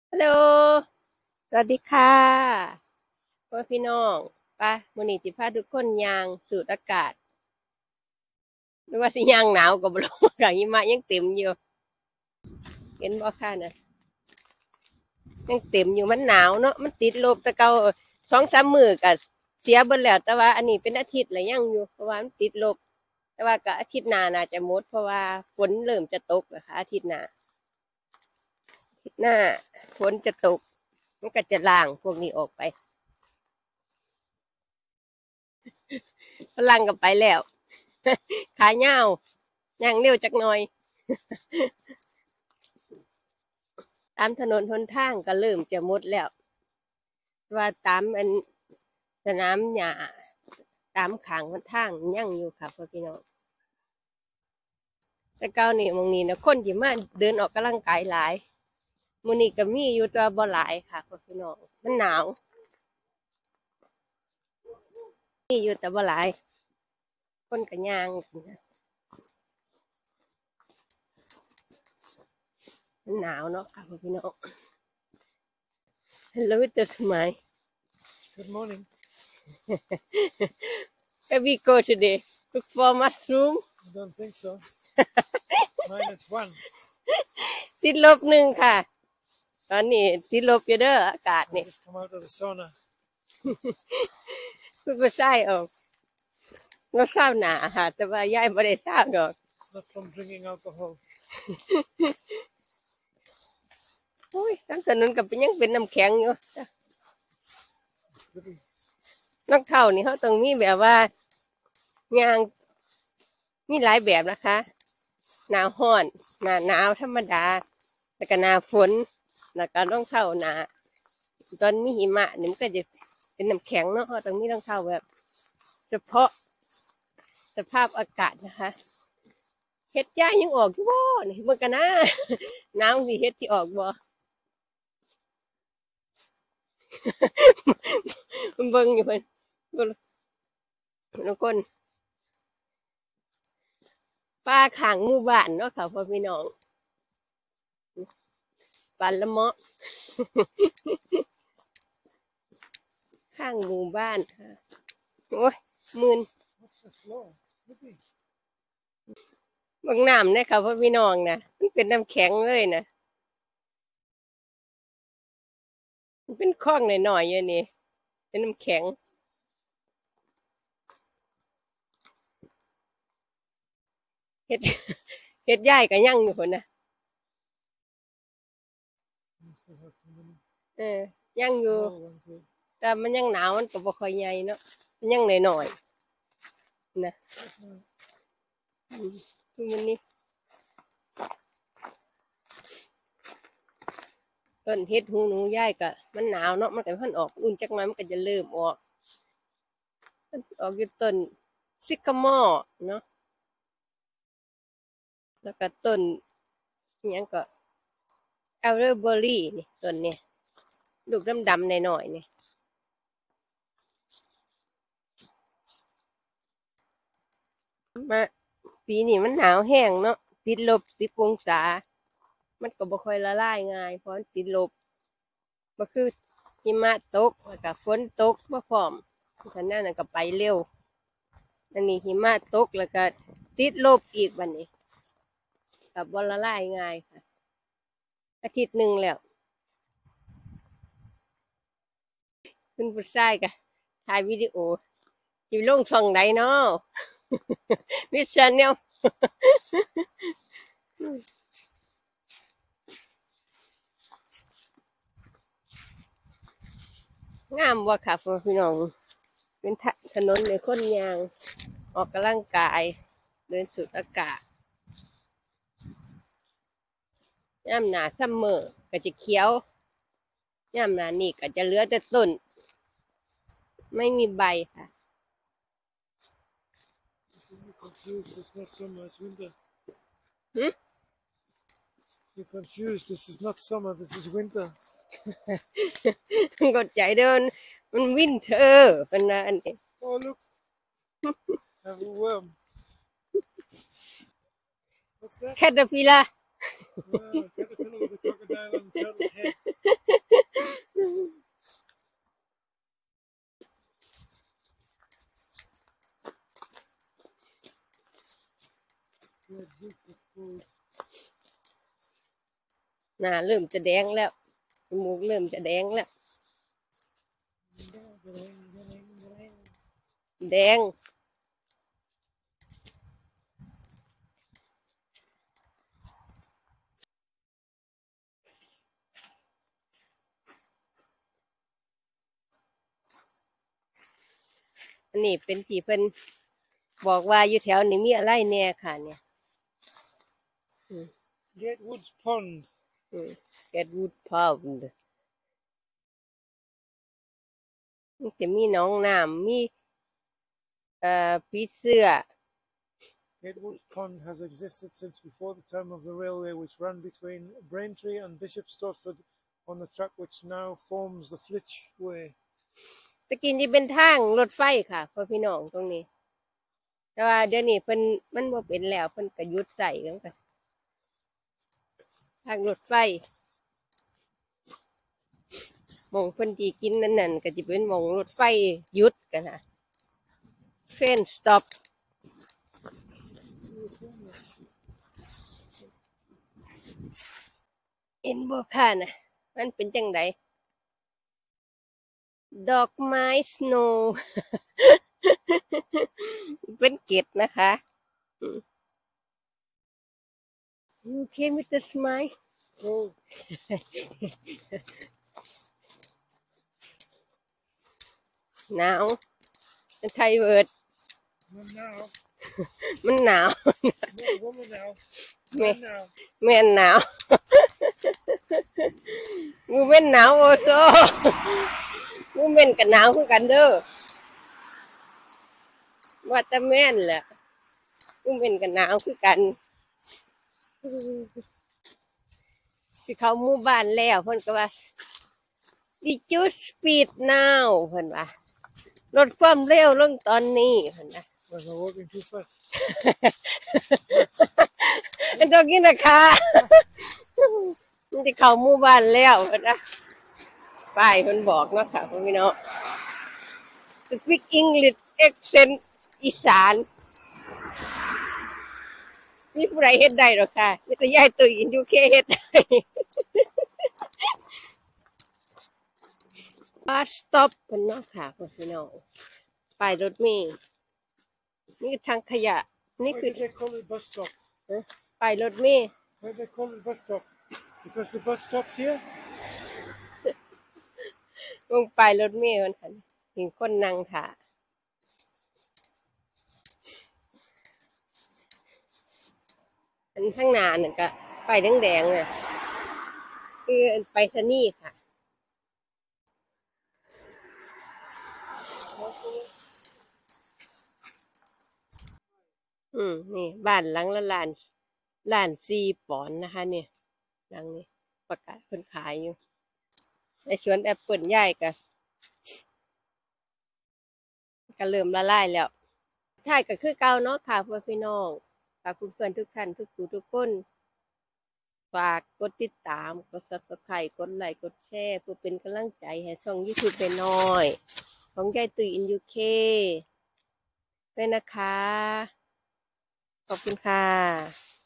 ฮัลโหลสวัสดีค่ะพ่อพี่น้องไปมื้อนี้สิพาทุกคนย่างสูดอากาศหรือว่าสิย่างหนาวก็บ่รู้ค่ะหิมะยังเต็มอยู่เห็นบ่ค่ะน่ะยังเต็มอยู่มันหนาวเนาะมันติดลบแต่เก่า2-3มื้อก็เสียเบิดแล้วแต่ว่าอันนี้เป็นอาทิตย์แล้วยังอยู่เพราะว่ามันติดลบแต่ว่าก็อาทิตย์หน้าน่าจะหมดเพราะว่าฝนเริ่มจะตกแล้วค่ะอาทิตย์หน้าฝนจะตกมันก็จะล้างพวกนี้ออกไปฝรั่งก็ไปแล้ว ขาเหย้าย่างเร็วจักหน่อยตามถนนหนทางก็เริ่มจะหมดแล้วว่าตามอันสนามหญ้าตามข้างหนทางยังอยู่ค่ะพ่อพี่น้องแต่เก่านี่หม้องนี้นะคนสิมาเดินออกกำลังกายหลายมื้อนี้ก็มีอยู่แต่บ่หลายค่ะพ่อพี่น้องมันหนาวมีอยู่แต่บ่หลายคนก็ย่างมันหนาวเนาะค่ะพ่อพี่น้อง Hello to smile Good morning. where we go today look for mushroom I don't think so. -1. ติดลบหนึ่งค่ะตอนนี้ติดลบอยู่เด้ออากาศ I นี่ just come out of the sauna. คือก็ใช่ออกเราเศร้าหนาค่ะแต่ว่ายายไม่ได้เศร้าดอก Not from drinking alcohol. โอ้ยทั้งถนนกับเป็นยังเป็นน้ำแข็งอยู่ It's little รองเท้านี่เขาต้องมีแบบว่ายางมีหลายแบบนะคะหนาวร้อนหนาหนาวธรรมดาแล้วก็หนาฝนแล้วก็รองเท้าหนาตอนมีหิมะนี่มันก็จะเป็นน้ำแข็งเนาะเขาต้องมีรองเท้าแบบ เฉพาะสภาพอากาศนะคะเฮ็ดย่ายังออกอยู่บ่นี่เบิ่งกันนะน้ำสิเฮ็ดที่ออกบ่มันเบิ่งอยู่เพิ่นทุกคนป้าข้างหมู่บ้านเนาะค่ะพ่อพี่น้องปานละเมาะข้างหมู่บ้านค่ะโอ้ยมื่น What's the floor? Slippy. เบิ่งน้ำเนี่ยค่ะพ่อพี่น้องนะมันเป็นน้ำแข็งเลยนะมันเป็นคลองหน่อยๆอยู่นี่เป็นน้ำแข็งเฮ็ดเฮ็ดย่ายก็ยังอยู่พุ่นน่ะ You still have too many. ยังอยู่ Oh, one, two. แต่มันยังหนาวมันก็บ่ค่อยใหญ่เนาะมันยังน้อยๆนะคือมันนี่ต้นเฮ็ดหูหนูย่ายก็มันหนาวเนาะมันก็เพิ่นออกอุ่นจักหน่อยมันก็จะเริ่มออกมันออกอยู่ต้นซิกาโมอร์เนาะแล้วก็ต้นอิหยังก็เอลเดอร์เบอรี่นี่ต้นนี้ลูกดำๆหน่อยๆนี่มาปีนี้มันหนาวแห้งเนาะติดลบ10 องศามันก็บ่ค่อยละลายง่ายเพราะมันติดลบบ่คือหิมะตกแล้วก็ฝนตกมาพร้อมฉะนั้นน่ะก็ไปเร็วอันนี้หิมะตกแล้วก็ติดลบอีกบัดนี้ก็บ่ละลายง่ายค่ะอาทิตย์หนึ่งแล้วคุณผู้ชายก็ถ่ายวิดีโอสิลงช่องใดเนาะ วิชาแนล งามบ่ค่ะพ่อพี่น้องเป็นถนนในคนยางออกกำลังกายเดินสูดอากาศย่ำหนาซัมเมอร์ก็จะเขียวย่ำหนานี่ก็จะเหลือแต่ต้นไม่มีใบค่ะ You're confused. It's not summer. It's winter. หึ You're confused. This is not summer. This is winter. กดใจเดินมันวินเทอร์เป็นอันนี้ Oh, look. Have a worm. What's that? แคทเตอร์พิลา Caterpillar with a crocodile and turtle head. หน้าเริ่มจะแดงแล้วจมูกเริ่มจะแดงแล้วแดงอันนี้เป็นที่เพิ่นบอกว่าอยู่แถวนี้มีอะไรแน่ค่ะเนี่ย Gatwood's Pond. Gatwood Pond มันจะมีหนองน้ำมีผีเสื้อ Gatwood's Pond has existed since before the time of the railway, which ran between Braintree and Bishop Stortford on the track which now forms the Flitch Way. ตะกี้นี่เป็นทางรถไฟค่ะพ่อพี่น้องตรงนี้ แต่ว่าเดี๋ยวนี้เพิ่นมันบ่เป็นแล้วเพิ่นก็หยุดใส่กันค่ะทางรถไฟหม้องเพิ่นที่กินนั่นก็สิเป็นหม้องรถไฟหยุดกันนะ Train stop เห็นบ่ค่ะน่ะมันเป็นจังไดดอกไม้สโนว์ เป็นเกล็ดนะคะYou came with the smile Oh, หนาวไทยเวิร์ด not now. มันหนาว Not woman now. Me. Man now. แม่นหนาว มูเม่นหนาวโอโซมูเม่นกับหนาวคือกันเด้อว่าแต่แม่นแหละมูเม่นกับหนาวคือกันสิเขาหมู่บ้านแล้วเพิ่นก็ว่า Did you speed now เพิ่นว่าลดความเร็วลงตอนนี้เพิ่นนะ Was I walking too fast? ไอ้ตัวกินนะคะ มันจะเข้าหมู่บ้านแล้วเพิ่นนะป้ายเพิ่นบอกเนาะค่ะพี่น้อง Speak English accent อีสานมีผู้ใดเฮ็ดได้หรอกค่ะมีแต่ยายตุ้ยอยู่แค่เฮ็ดได้ Bus stop เพิ่นเนาะค่ะพี่น้องป้ายรถเมล์นี่ทางขยะนี่ Why คือ did they call it bus stop? ป้ายรถเมล์ Why did they call it bus stop? Because the bus stops here? ลงป้ายรถเมล์มันหันเห็นคนนั่งค่ะอันข้างหน้านั่นก็ป้ายแดงๆน่ะคือไปรษณีย์ค่ะนี่บ้านหลังละล้าน4 ปอนด์นะคะเนี่ยหลังนี้ประกาศเพิ่นขายอยู่ในสวนแอปเปิลใหญ่ก็เริ่มละลายแล้วท้ายก็คือเก่าเนาะค่ะพ่อพี่น้องฝากเพื่อนๆทุกท่านทุกคนฝากกดติดตามกด Subscribe กดไลค์กดแชร์เพื่อเป็นกำลังใจให้ช่อง YouTube น้อยของยายตุ้ยอินยูเคด้วยนะคะขอบคุณค่ะ